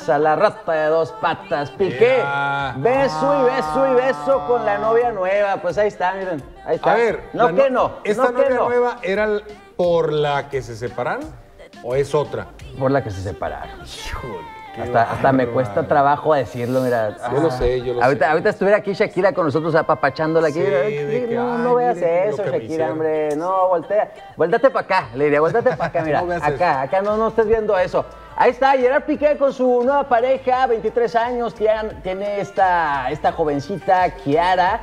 a la rata de dos patas. Piqué, beso y beso y beso con la novia nueva. Pues ahí está, miren. Ahí está. A ver, ¿esta novia nueva era por la que se separaron o es otra? Por la que se separaron. Híjole. Hasta me cuesta trabajo decirlo, mira. Yo lo sé, yo lo sé. Ahorita estuviera aquí Shakira con nosotros apapachándola aquí. Sí, de que, no veas miren eso, lo que me Shakira, hicieron. hombre. No, volteate para acá, le diría, volteate para acá, mira. No veas acá no estés viendo eso. Ahí está, Gerard Piqué con su nueva pareja, 23 años, tiene esta jovencita, Kiara.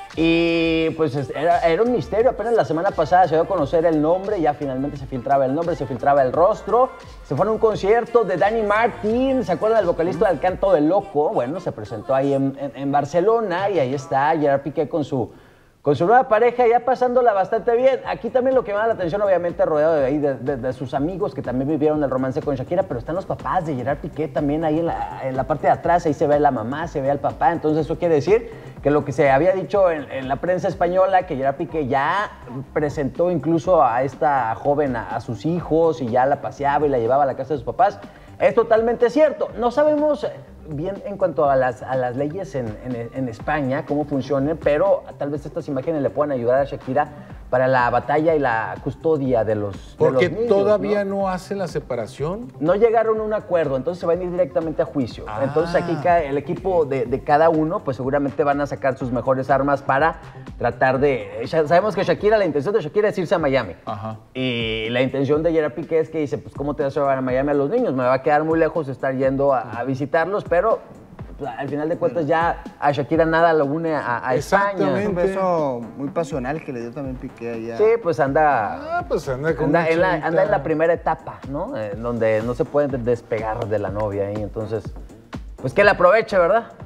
Y pues era un misterio, apenas la semana pasada se dio a conocer el nombre, ya finalmente se filtraba el nombre, se filtraba el rostro. Se fue a un concierto de Dani Martín, ¿se acuerdan del vocalista del Canto del Loco? Bueno, se presentó ahí en Barcelona y ahí está Gerard Piqué con su nueva pareja, ya pasándola bastante bien. Aquí también lo que me llama la atención, obviamente, rodeado de ahí de sus amigos que también vivieron el romance con Shakira, pero están los papás de Gerard Piqué también ahí en la parte de atrás, ahí se ve la mamá, se ve al papá. Entonces eso quiere decir que lo que se había dicho en la prensa española, que Gerard Piqué ya presentó incluso a esta joven a sus hijos y ya la paseaba y la llevaba a la casa de sus papás, es totalmente cierto. No sabemos bien en cuanto a las leyes en España, cómo funcionan, pero tal vez estas imágenes le puedan ayudar a Shakira para la batalla y la custodia de los Porque niños, todavía ¿no? hace la separación. No llegaron a un acuerdo, entonces se van a ir directamente a juicio. Entonces aquí el equipo de cada uno, pues seguramente van a sacar sus mejores armas para tratar de... Sabemos que la intención de Shakira es irse a Miami. Ajá. Y la intención de Gerard Piqué es que dice, pues ¿cómo te vas a llevar a Miami a los niños? Me va a quedar muy lejos estar yendo a visitarlos, pero al final de cuentas ya a Shakira nada lo une a España. Es un beso muy pasional que le dio también Piqué allá. Sí, pues anda en la primera etapa, ¿no? Donde no se puede despegar de la novia ahí, entonces, pues que la aproveche, ¿verdad?